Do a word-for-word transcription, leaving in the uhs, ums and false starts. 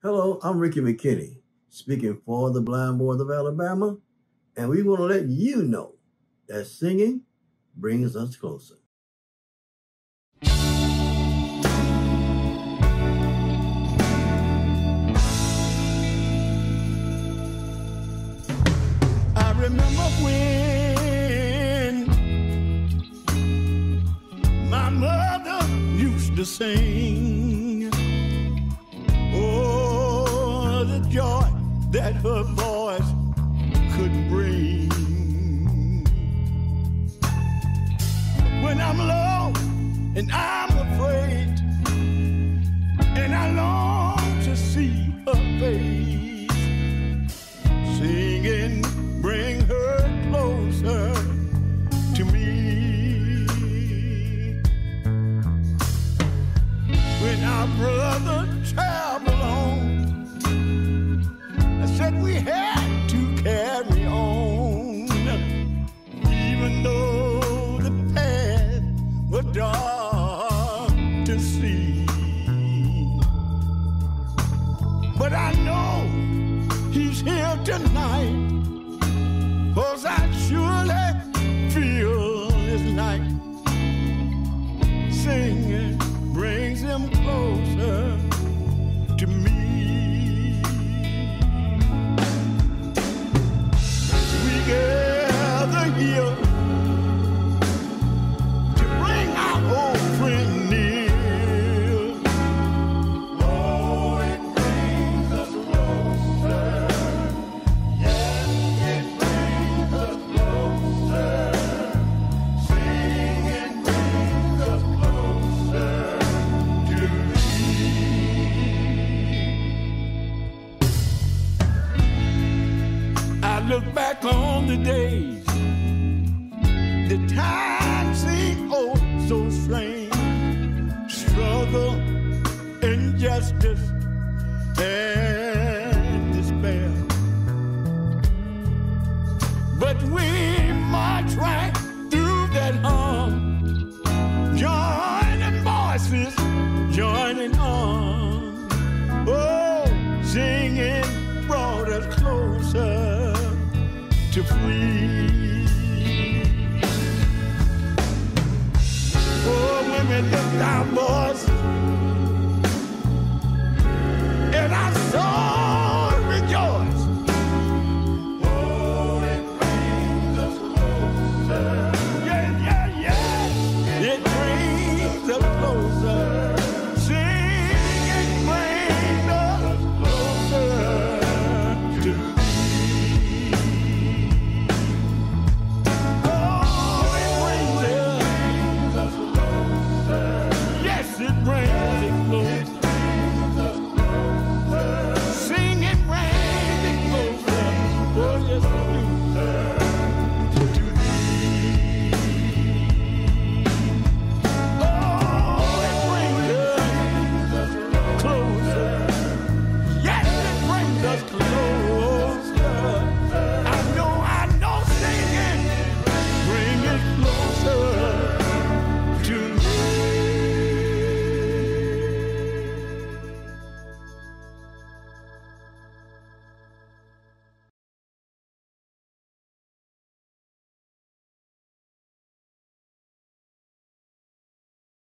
Hello, I'm Ricky McKinney, speaking for the Blind Boys of Alabama, and we want to let you know that singing brings us closer. I remember when my mother used to sing. Oh, the joy that her voice could bring. When I'm low and I'm afraid, and I long to see her face, singing bring her closer to me. When our brother traveled on, I said we had to carry on, even though the path was dark to see. But I know he's here tonight, 'cause I surely feel his light. Singing brings him closer to me. We gather here to bring our old friend near. Oh, it brings us closer. Yes, it brings us closer. Singing brings us closer to me. I look back on the days, the time seemed oh so strange. Struggle, injustice, and despair. But we march right through that hum, joining voices, joining arms. Oh, singing brought us closer to free. Oh, when we lift our voices and our soul rejoice. Oh, it brings us closer. Yeah, yeah, yeah. It brings us closer.